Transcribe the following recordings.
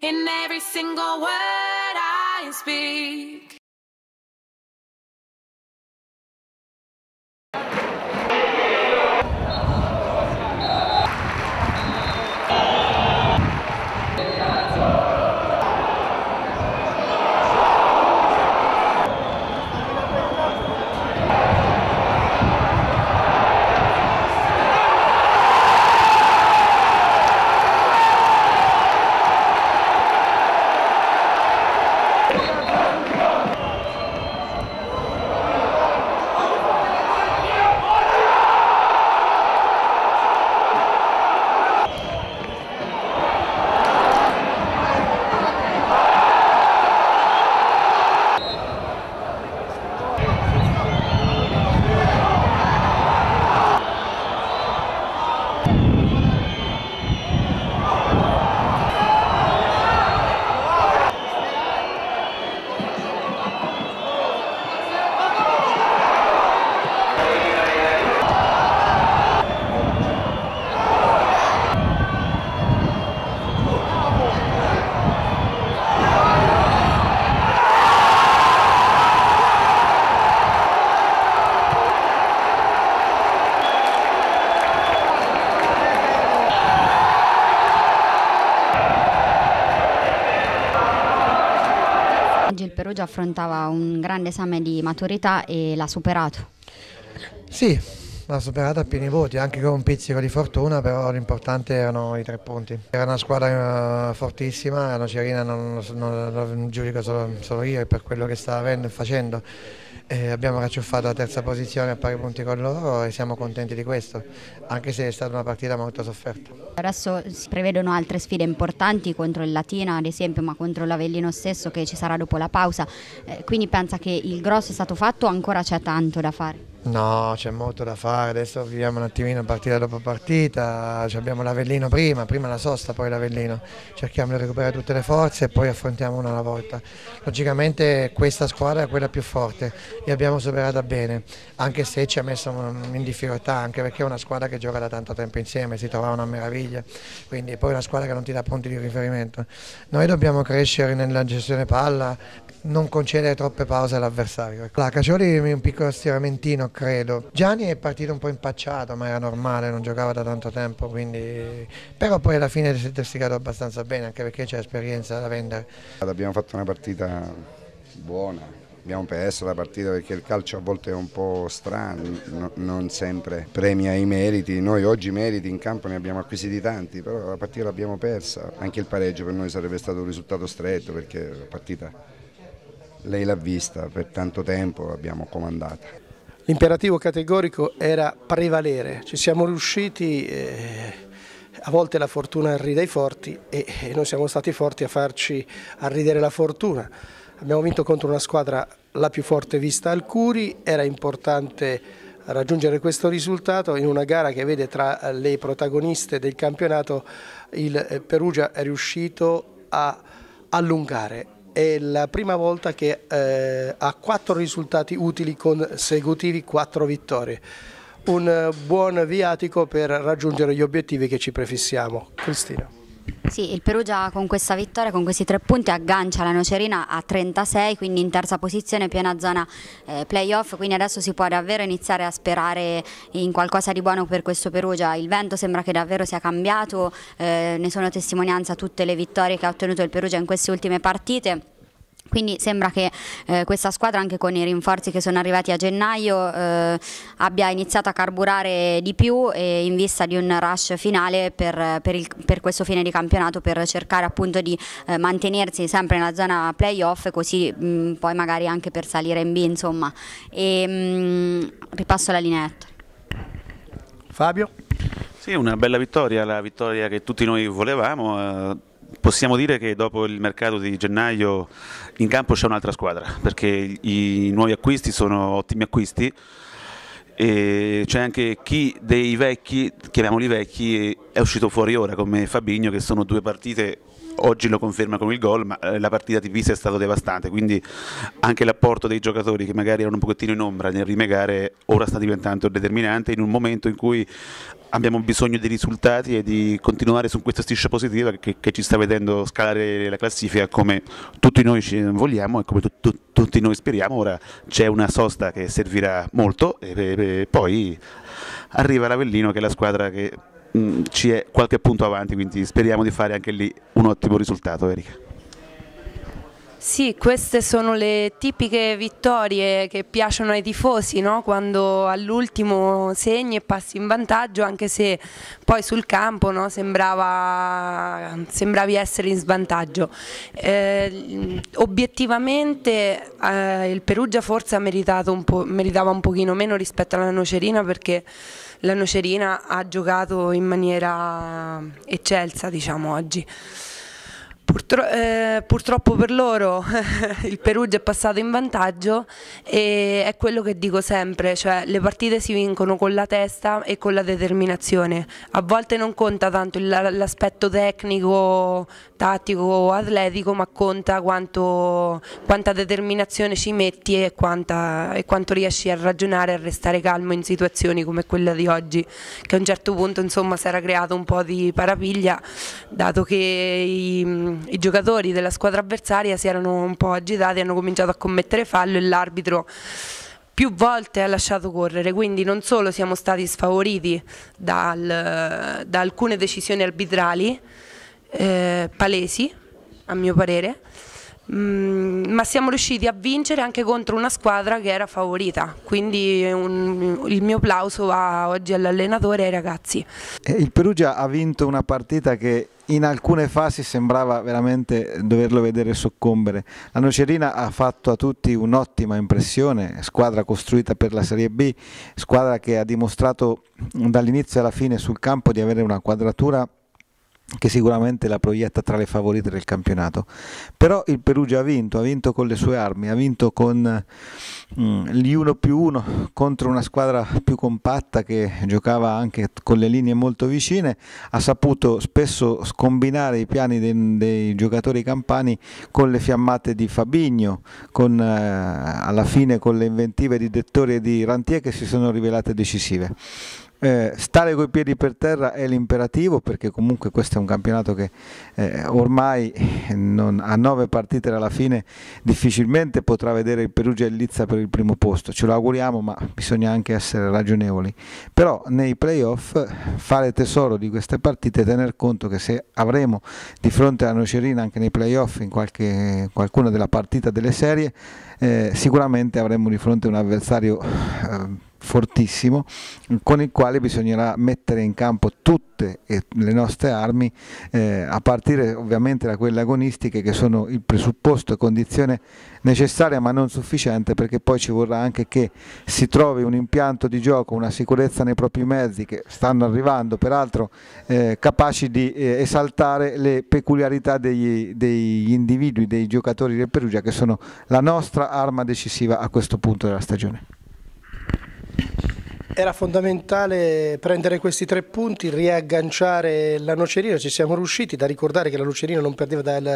in every single word I speak. Oggi il Perugia affrontava un grande esame di maturità e l'ha superato. Sì, l'ha superata a pieni voti, anche con un pizzico di fortuna, però l'importante erano i 3 punti. Era una squadra fortissima, la Nocerina non lo giudico solo io per quello che sta avendo e facendo. Abbiamo racciuffato la terza posizione a pari punti con loro e siamo contenti di questo, anche se è stata una partita molto sofferta. Adesso si prevedono altre sfide importanti contro il Latina ad esempio, ma contro l'Avellino stesso che ci sarà dopo la pausa, quindi pensa che il grosso è stato fatto o ancora c'è tanto da fare? No, c'è molto da fare, adesso viviamo un attimino partita dopo partita, abbiamo l'Avellino prima la sosta, poi l'Avellino, cerchiamo di recuperare tutte le forze e poi affrontiamo una alla volta. Logicamente questa squadra è quella più forte, li abbiamo superata bene, anche se ci ha messo in difficoltà, anche perché è una squadra che gioca da tanto tempo insieme, si trova una meraviglia, quindi poi è una squadra che non ti dà punti di riferimento. Noi dobbiamo crescere nella gestione palla, non concedere troppe pause all'avversario. La Cacioli un piccolo stiramentino credo. Gianni è partito un po' impacciato, ma era normale, non giocava da tanto tempo, quindi però poi alla fine si è testicato abbastanza bene, anche perché c'è esperienza da vendere. Abbiamo fatto una partita buona, abbiamo perso la partita perché il calcio a volte è un po' strano, non sempre premia i meriti. Noi oggi meriti in campo ne abbiamo acquisiti tanti, però la partita l'abbiamo persa. Anche il pareggio per noi sarebbe stato un risultato stretto perché la partita lei l'ha vista, per tanto tempo l'abbiamo comandata. L'imperativo categorico era prevalere, ci siamo riusciti, a volte la fortuna arrida ai forti e noi siamo stati forti a farci arridere la fortuna. Abbiamo vinto contro una squadra la più forte vista al Curi, era importante raggiungere questo risultato in una gara che vede tra le protagoniste del campionato il Perugia è riuscito a allungare. È la prima volta che ha 4 risultati utili consecutivi, 4 vittorie. Un buon viatico per raggiungere gli obiettivi che ci prefissiamo. Cristina. Sì, il Perugia con questa vittoria, con questi 3 punti aggancia la Nocerina a 36, quindi in terza posizione, piena zona playoff, quindi adesso si può davvero iniziare a sperare in qualcosa di buono per questo Perugia. Il vento sembra che davvero sia cambiato, ne sono testimonianza tutte le vittorie che ha ottenuto il Perugia in queste ultime partite. Quindi sembra che questa squadra, anche con i rinforzi che sono arrivati a gennaio, abbia iniziato a carburare di più e in vista di un rush finale per questo fine di campionato, per cercare appunto di mantenersi sempre nella zona playoff, così poi magari anche per salire in B, insomma. Ripasso la lineetta. Fabio? Sì, una bella vittoria, la vittoria che tutti noi volevamo. Possiamo dire che dopo il mercato di gennaio in campo c'è un'altra squadra, perché i nuovi acquisti sono ottimi acquisti e c'è anche chi dei vecchi, chiamiamoli vecchi, è uscito fuori ora, come Fabinho, che sono 2 partite oggi lo conferma con il gol, ma la partita di Pisa è stata devastante, quindi anche l'apporto dei giocatori che magari erano un pochettino in ombra nel rimegare ora sta diventando determinante in un momento in cui abbiamo bisogno di risultati e di continuare su questa striscia positiva che ci sta vedendo scalare la classifica come tutti noi ci vogliamo e come tutti noi speriamo. Ora c'è una sosta che servirà molto e poi arriva l'Avellino, che è la squadra che ci è qualche punto avanti, quindi speriamo di fare anche lì un ottimo risultato. Erika. Sì, queste sono le tipiche vittorie che piacciono ai tifosi, no? Quando all'ultimo segni e passi in vantaggio, anche se poi sul campo, no, sembravi essere in svantaggio. Obiettivamente il Perugia forse meritava un pochino meno rispetto alla Nocerina, perché la Nocerina ha giocato in maniera eccelsa, diciamo, oggi. Purtroppo per loro il Perugia è passato in vantaggio, e è quello che dico sempre, cioè le partite si vincono con la testa e con la determinazione. A volte non conta tanto l'aspetto tecnico, tattico, atletico, ma conta quanta determinazione ci metti e quanto riesci a ragionare e a restare calmo in situazioni come quella di oggi, che a un certo punto insomma si era creato un po' di parapiglia, dato che i giocatori della squadra avversaria si erano un po' agitati, hanno cominciato a commettere fallo e l'arbitro più volte ha lasciato correre, quindi non solo siamo stati sfavoriti da alcune decisioni arbitrali palesi, a mio parere, ma siamo riusciti a vincere anche contro una squadra che era favorita, quindi il mio plauso va oggi all'allenatore e ai ragazzi. Il Perugia ha vinto una partita che in alcune fasi sembrava veramente doverlo vedere soccombere. La Nocerina ha fatto a tutti un'ottima impressione, squadra costruita per la Serie B, squadra che ha dimostrato dall'inizio alla fine sul campo di avere una quadratura che sicuramente la proietta tra le favorite del campionato. Però il Perugia ha vinto con le sue armi, ha vinto con gli 1+1 contro una squadra più compatta che giocava anche con le linee molto vicine, ha saputo spesso scombinare i piani dei giocatori campani con le fiammate di Fabinho, alla fine con le inventive di Dettori e di Rantier, che si sono rivelate decisive. Stare coi piedi per terra è l'imperativo, perché comunque questo è un campionato che ormai a 9 partite alla fine difficilmente potrà vedere il Perugia in lizza per il primo posto. Ce lo auguriamo, ma bisogna anche essere ragionevoli. Però nei playoff fare tesoro di queste partite, tener conto che se avremo di fronte alla Nocerina anche nei playoff in qualcuna della partita delle serie, sicuramente avremo di fronte un avversario fortissimo, con il quale bisognerà mettere in campo tutte le nostre armi, a partire ovviamente da quelle agonistiche, che sono il presupposto e condizione necessaria ma non sufficiente, perché poi ci vorrà anche che si trovi un impianto di gioco, una sicurezza nei propri mezzi, che stanno arrivando peraltro, capaci di esaltare le peculiarità degli individui, dei giocatori del Perugia, che sono la nostra arma decisiva a questo punto della stagione. Era fondamentale prendere questi 3 punti, riagganciare la Nocerina, ci siamo riusciti. Da ricordare che la Nocerina non perdeva dal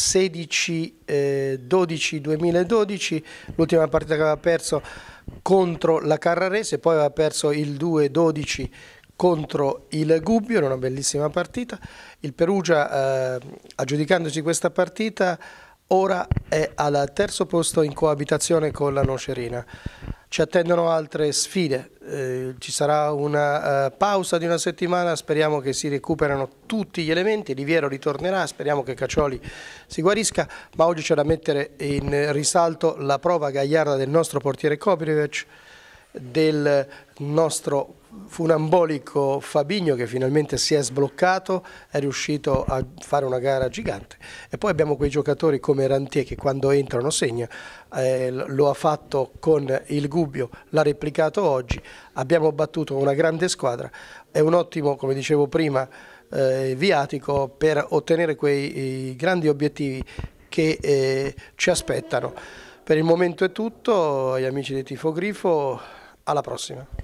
16-12-2012, l'ultima partita che aveva perso contro la Carrarese, poi aveva perso il 2-12 contro il Gubbio, era una bellissima partita. Il Perugia, aggiudicandosi questa partita, ora è al 3° posto in coabitazione con la Nocerina. Ci attendono altre sfide, ci sarà una pausa di una settimana, speriamo che si recuperano tutti gli elementi, Liviero ritornerà, speriamo che Caccioli si guarisca, ma oggi c'è da mettere in risalto la prova gagliarda del nostro portiere Koprivic, del nostro funambolico Fabinho, che finalmente si è sbloccato, è riuscito a fare una gara gigante, e poi abbiamo quei giocatori come Rantier che quando entrano segna, lo ha fatto con il Gubbio, l'ha replicato oggi, abbiamo battuto una grande squadra, è un ottimo, come dicevo prima, viatico per ottenere quei grandi obiettivi che ci aspettano. Per il momento è tutto, agli amici di Tifo Grifo, alla prossima.